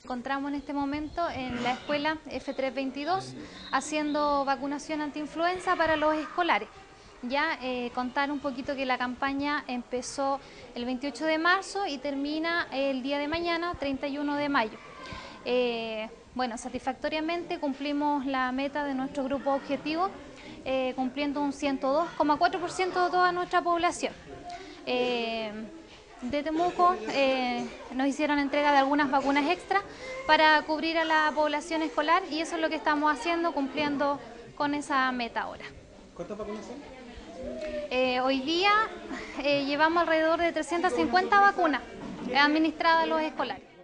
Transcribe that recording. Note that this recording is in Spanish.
Encontramos en este momento en la escuela F322 haciendo vacunación antiinfluenza para los escolares. Ya contar un poquito que la campaña empezó el 28 de marzo y termina el día de mañana, 31 de mayo. Bueno, satisfactoriamente cumplimos la meta de nuestro grupo objetivo, cumpliendo un 102,4% de toda nuestra población. De Temuco nos hicieron entrega de algunas vacunas extra para cubrir a la población escolar y eso es lo que estamos haciendo, cumpliendo con esa meta ahora. ¿Cuántas vacunas son? Hoy día llevamos alrededor de 350 vacunas administradas a los escolares.